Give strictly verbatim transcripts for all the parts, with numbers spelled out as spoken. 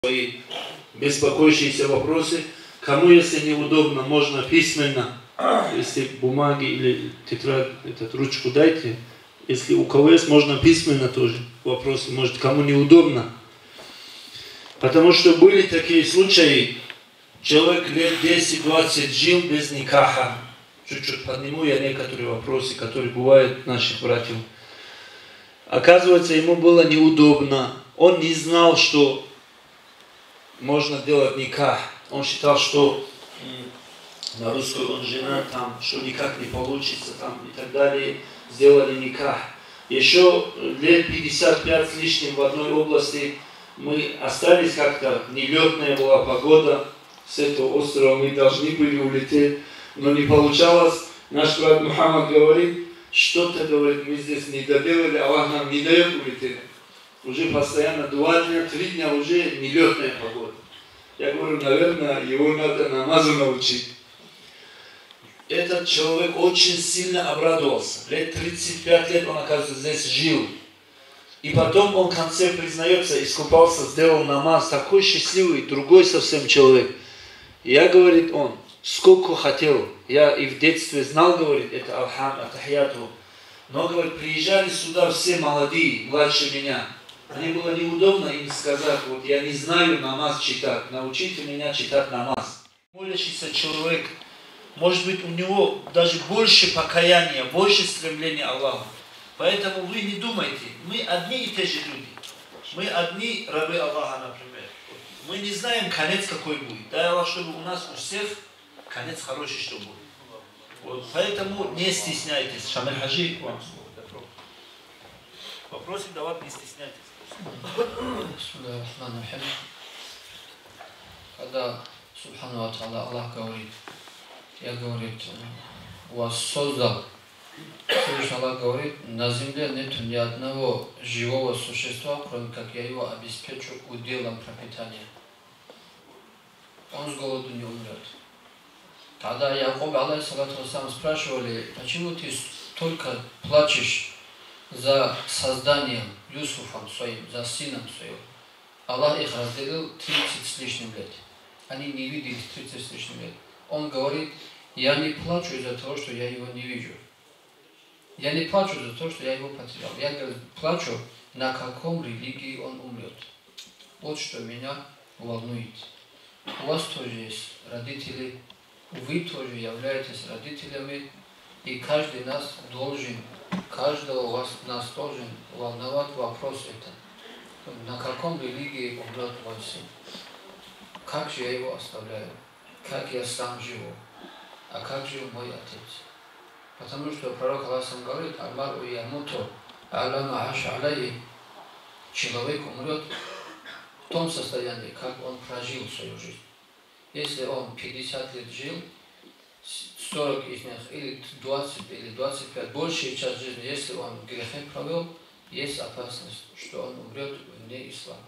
свои беспокоящиеся вопросы. Кому, если неудобно, можно письменно, если бумаги или тетрадь, этот, ручку дайте. Если у кого есть, можно письменно тоже вопросы, может, кому неудобно. Потому что были такие случаи, человек лет десять-двадцать жил без никаха. Чуть-чуть подниму я некоторые вопросы, которые бывают у наших братьев. Оказывается, ему было неудобно. Он не знал, что можно делать никах. Он считал, что на русской он жена, там, что никак не получится, там, и так далее. Сделали никах. Еще лет пятьдесят пять с лишним в одной области мы остались как-то, нелетная была погода, с этого острова мы должны были улететь, но не получалось. Наш брат Мухаммад говорит, что-то, говорит, мы здесь не доделали, Аллах нам не дает улететь. Уже постоянно два дня, три дня уже нелетная погода. Я говорю, наверное, его надо намазу научить. Этот человек очень сильно обрадовался. Лет тридцать пять лет он, оказывается, здесь жил. И потом он в конце признается, искупался, сделал намаз, такой счастливый, другой совсем человек. И я, говорит он, сколько хотел, я и в детстве знал, говорит, это Алхам, Атахияту. Но, говорит, приезжали сюда все молодые, младше меня. Мне было неудобно им сказать, вот я не знаю намаз читать, научите меня читать намаз. Молящийся человек, может быть, у него даже больше покаяния, больше стремления Аллаху. Поэтому вы не думайте, мы одни и те же люди. Мы одни рабы Аллаха, например. Мы не знаем конец какой будет. Дай Аллах, чтобы у нас у всех конец хороший, что будет. Вот. Поэтому не стесняйтесь. Шамиль Хаджи, вам слово. Вопросы давать не стесняйтесь. Когда Субхану Ва Тааля Аллах говорит, я говорит, вас создал. Всевышний Аллах говорит, на земле нет ни одного живого существа, кроме как я его обеспечу уделом пропитания. Он с голоду не умрет. Тогда Якуб, алейхиссалату вассалам, спрашивали, почему ты столько плачешь за созданием Юсуфом своим, за сыном своим? Аллах их разделил тридцать с лишним лет. Они не видели тридцать с лишним лет. Он говорит, я не плачу из-за того, что я его не вижу. Я не плачу за то, что я его потерял. Я говорю, плачу, на каком религии он умрет. Вот что меня волнует. У вас тоже есть родители, вы тоже являетесь родителями, и каждый нас должен, каждого вас, нас должен волновать вопрос это. На каком религии умрет мой сын? Как же я его оставляю? Как я сам живу? А как жил мой отец? Потому что пророк Аллах говорит, Аллаху ямуту, Аллама аша алейхи, человек умрет в том состоянии, как он прожил свою жизнь. Если он пятьдесят лет жил, сорок из них, или двадцать, или двадцать пять, большая часть жизни, если он грехи провел, есть опасность, что он умрет вне ислама.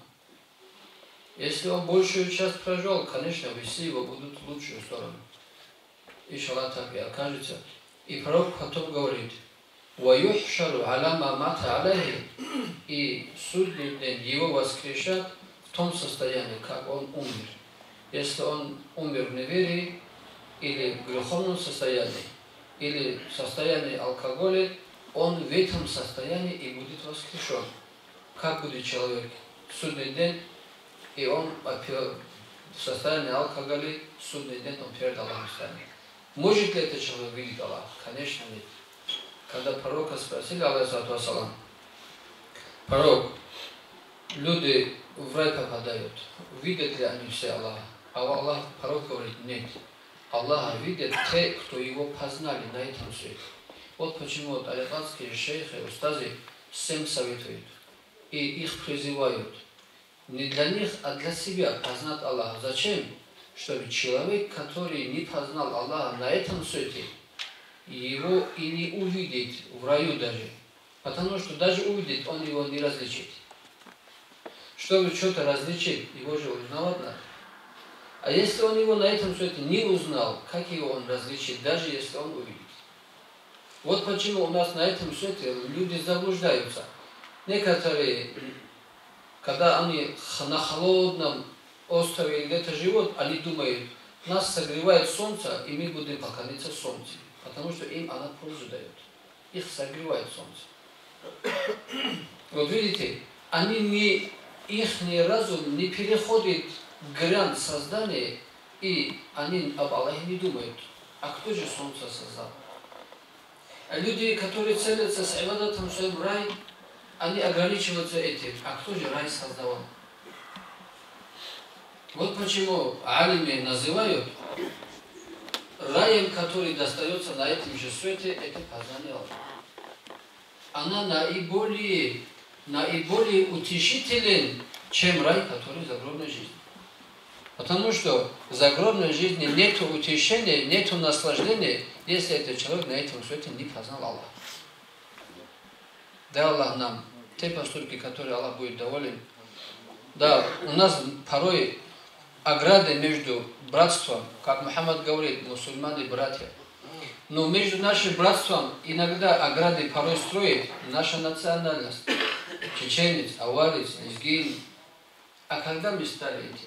Если он большую часть прожил, конечно, вести его будут в лучшую сторону. Иншаллах так и окажется. И пророк потом говорит, «Ваюхшару аляма мата алейхи», и судный день его воскрешат в том состоянии, как он умер. Если он умер в неверии, или в греховном состоянии, или в состоянии алкоголя, он в этом состоянии и будет воскрешен. Как будет человек в судный день, и он в состоянии алкоголя, в судный день он перед Аллахом станет. Может ли это человек видеть Аллах? Конечно нет. Когда пророка спросили, алейхиссалату вассалам, пророк, люди в рай попадают, видят ли они все Аллаха? А Аллах, пророк говорит, нет. Аллаха видят те, кто его познали на этом свете. Вот почему вот алихатские шейхи, устазы всем советуют и их призывают. Не для них, а для себя познать Аллаха. Зачем? Чтобы человек, который не познал Аллаха на этом свете, его и не увидит в раю даже. Потому что даже увидит, он его не различит. Чтобы что-то различить, его же узнавать надо. А если он его на этом свете не узнал, как его он различит, даже если он увидит? Вот почему у нас на этом свете люди заблуждаются. Некоторые, когда они на холодном острове или где-то живут, они думают, нас согревает солнце, и мы будем поклоняться солнцу. Потому что им она пользу дает. Их согревает солнце. Вот видите, они не, их разум не переходит грань создания, и они об Аллахе не думают. А кто же солнце создал? А люди, которые целятся с ибадатом в своем рай, они ограничиваются этим. А кто же рай создавал? Вот почему алимы называют раем, который достается на этом же свете, это познание Аллаха. Она наиболее, наиболее утешителен, чем рай, который в загробной жизни. Потому что в загробной жизни нет утешения, нет наслаждения, если этот человек на этом свете не познал Аллаха. Да, Аллах нам те поступки, которые Аллах будет доволен. Да, у нас порой ограды между братством, как Мухаммад говорит, мусульмане братья. Но между нашим братством иногда ограды порой строит наша национальность. Чеченец, аварец, лезгин. А когда мы стали этим?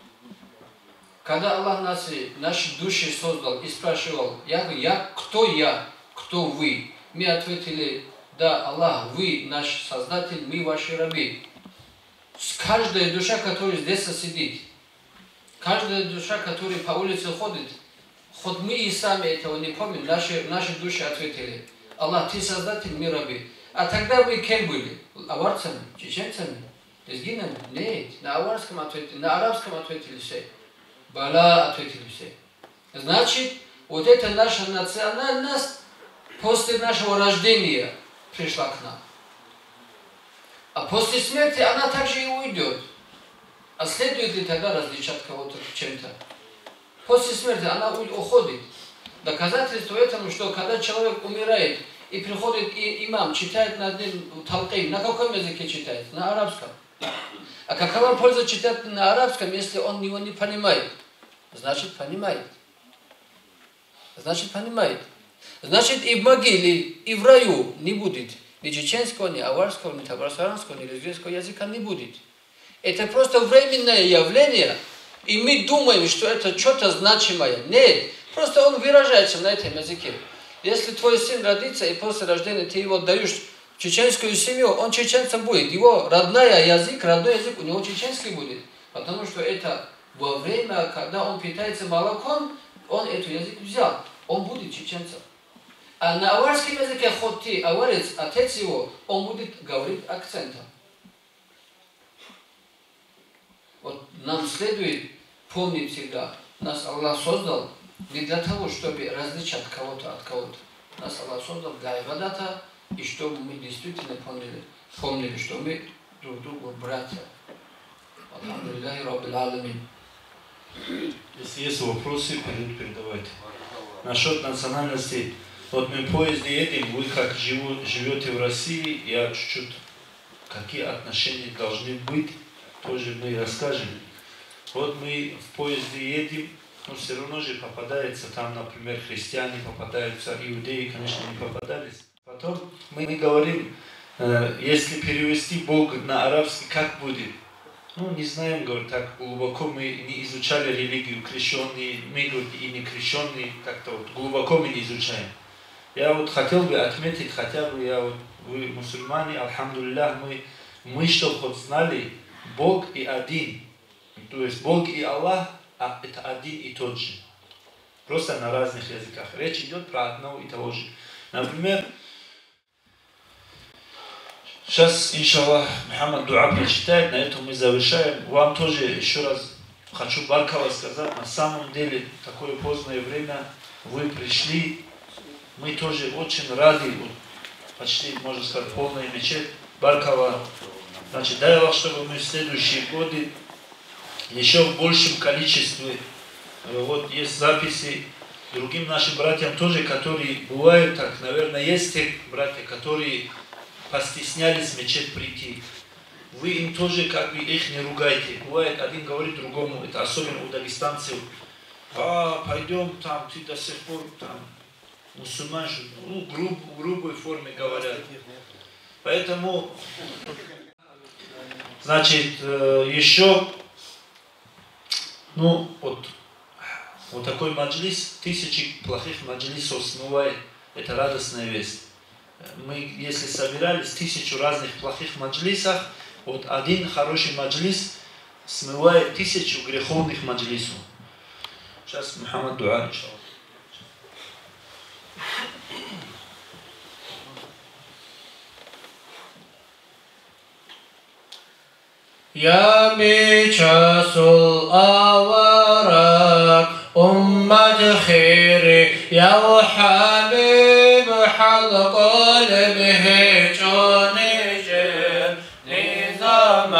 Когда Аллах нас, наши души создал и спрашивал, я, я, кто я, кто вы? Мы ответили, да, Аллах, вы наш Создатель, мы ваши рабы. С каждой душа, которая здесь сидит, каждая душа, которая по улице ходит, хоть мы и сами этого не помним, наши, наши души ответили, Аллах, ты Создатель, мы рабы. А тогда вы кем были? Аварцами, чеченцами, лезгинами? Нет, на аварском ответили, на арабском ответили все. Бала ответили все. Значит, вот эта наша национальность после нашего рождения пришла к нам. А после смерти она также и уйдет. А следует ли тогда различать кого-то чем-то? После смерти она уходит. Доказательство этому, что когда человек умирает, и приходит и имам, читает над ним талкин, на каком языке читает? На арабском. А какова польза читать на арабском, если он его не понимает? Значит, понимает. Значит, понимает. Значит, и в могиле, и в раю не будет ни чеченского, ни аварского, ни табарсаранского, ни лезгинского языка не будет. Это просто временное явление, и мы думаем, что это что-то значимое. Нет, просто он выражается на этом языке. Если твой сын родится, и после рождения ты его даешь в чеченскую семью, он чеченцем будет. Его родной язык, родной язык у него чеченский будет. Потому что это во время, когда он питается молоком, он этот язык взял. Он будет чеченцем. А на аварском языке, хоть ты аварец, отец его, он будет говорить акцентом. Вот нам следует помнить всегда, нас Аллах создал не для того, чтобы различать кого-то от кого-то. Нас Аллах создал для ибадата, и чтобы мы действительно помнили, помнили, что мы друг другу братья. Алхамдулиллахи Раббил Аламин. Если есть вопросы, передавайте. Насчет национальности, вот мы в поезде едем, вы как живу, живете в России, я чуть-чуть, какие отношения должны быть, тоже мы расскажем. Вот мы в поезде едем, но все равно же попадается, там, например, христиане попадаются, иудеи, конечно, не попадались. Потом мы говорим, э, если перевести Бог на арабский, как будет? Ну, не знаем, говорю, так глубоко мы не изучали религию, крещенные, мы, говорю, и не крещенные, как-то вот глубоко мы не изучаем. Я вот хотел бы отметить, хотя бы я вот, вы мусульмане, альхамдулиллах, мы, мы что хоть знали, Бог и один. То есть Бог и Аллах, а это один и тот же. Просто на разных языках. Речь идет про одного и того же. Например, сейчас, иншаллах, Мухаммад дуа прочитает, на этом мы завершаем. Вам тоже еще раз хочу баркава сказать, на самом деле, такое позднее время вы пришли, мы тоже очень рады, вот, почти, можно сказать, полная мечеть, баркава. Значит, дай Аллах, чтобы мы в следующие годы еще в большем количестве, вот есть записи другим нашим братьям тоже, которые бывают так, наверное, есть те братья, которые постеснялись в мечеть прийти. Вы им тоже как бы их не ругайте. Бывает, один говорит другому, это особенно у дагестанцев, а, пойдем там, ты до сих пор там, мусульман, ну, груб, в грубой форме говорят. Поэтому, значит, еще Ну, вот, вот такой маджлис, тысячи плохих маджлисов смывает. Это радостная весть. Мы, если собирались тысячу разных плохих маджлисов, вот один хороший маджлис смывает тысячу греховных маджлисов. Сейчас Мухаммад дуа, иншаллах. يا ميشاس الأوراق أمة خيري يا حبيب حلق قلبه جوني جير نظام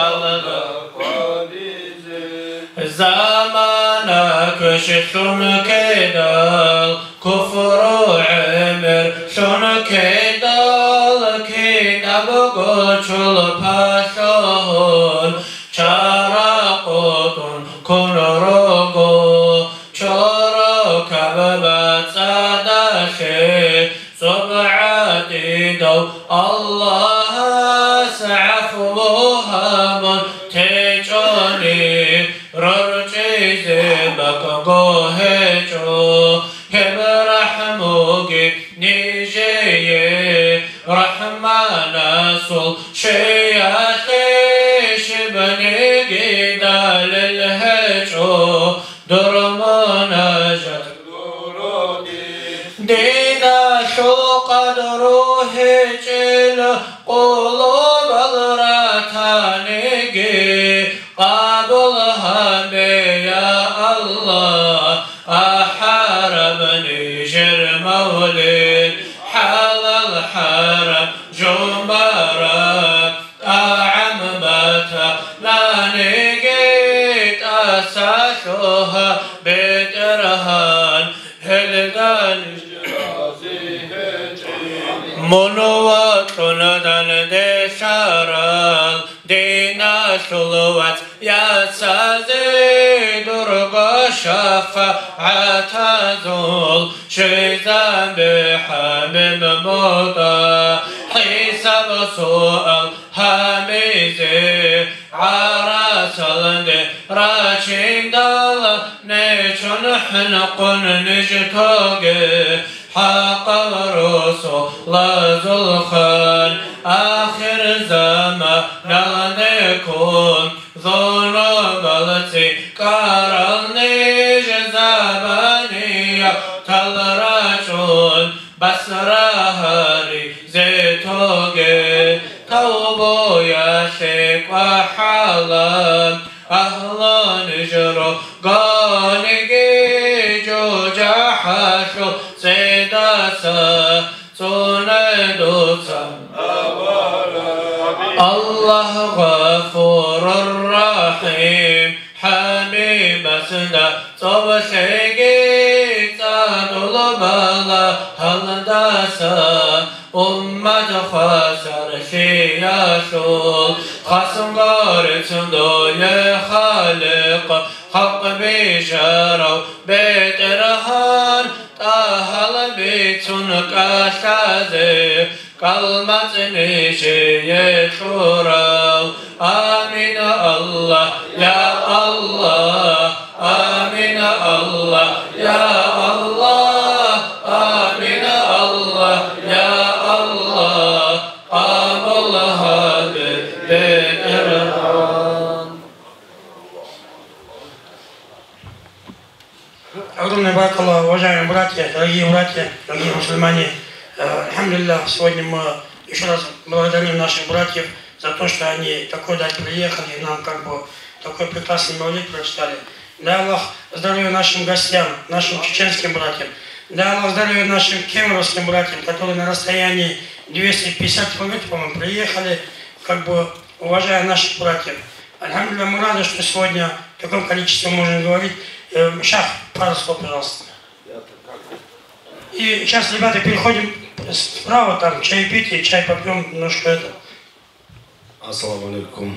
زمانك شلون كيدال كفر عمر شلون كيدال كينا بقول شل باشون شارقون كن رقو شارق كببت صداشي سبعتي دو الله سعفوها من تجوني رجي زبك قوهجو كم رحموكي نيجي رحمن سل شيخي شبني قيدا للهجو درمنا جد دينا شو قدره جل قلوب الرتاني قابلها بي يا الله أحاربني جر مولد حال الحرم جمبرة أعمبتها لا نجيت أساسها بترهان هلدان منوات ندن دشارال دينا شلوات يا سازي درغ شفاعة زول شيزان بحميم موضى حساب سؤال حميزي عراس الدي راشين دال نيشن حنقن نجتوغي حق الرسول لازلخان آخر زمان نكون ظلم التي كارلني جزابانية تلرجون بسرهاري زيتوغي توبو يا شيك وحالم أهلا نجرو غانيجي جوجا حاشو سيداسا سندوسا الله غفور الرحيم حبيب سنا صبشيجي تادل بلا هلداسا أمة خسر شياشول خصم غارتندو يخالق حق بشارو بترهان تهل بيتونك أشازي كلمة نشي شورو آمين الله يا الله آمين الله يا الله آمين الله يا الله قابلها بترهان. Огромное баракаллах, уважаемые братья, дорогие братья, дорогие мусульмане. Альхамдулиллах, сегодня мы еще раз благодарим наших братьев за то, что они такой дать приехали, и нам как бы такой прекрасный молитв прочитали. Дай Аллах здоровья нашим гостям, нашим чеченским братьям. Дай Аллах здоровья нашим кемеровским братьям, которые на расстоянии двести пятьдесят километров, по-моему, приехали, как бы уважая наших братьев. Альхамдулиллах, мы рады, что сегодня в таком количестве можем говорить. Шах, пару слов, пожалуйста. И сейчас, ребята, переходим справа, там, чаепитие, чай попьем, немножко это. Ассаламу алейкум.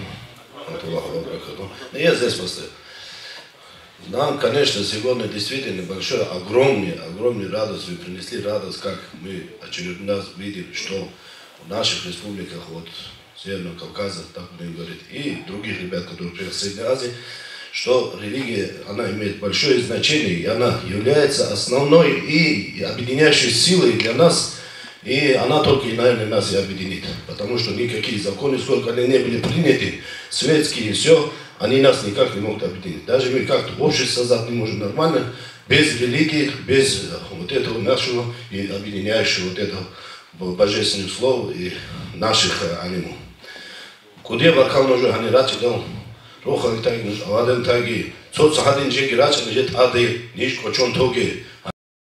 Я здесь просто. Нам, конечно, сегодня действительно большой, огромный, огромный радость. Вы принесли радость, как мы очередной раз видели, что в наших республиках, вот, Северного Кавказа, так будем говорить, и других ребят, которые приехали в Средней Азии, что религия, она имеет большое значение, и она является основной и объединяющей силой для нас, и она только, наверное, нас и объединит, потому что никакие законы, сколько они не были приняты, светские и все, они нас никак не могут объединить. Даже мы как-то общество создать не можем нормально, без религии, без вот этого нашего и объединяющего вот этого божественного слова и наших аниму. Куда вакал нужно они рачидал, рохали таги, аваден таги, соцсахадин жеки рачидал, жет ады, ниш кочон тоги.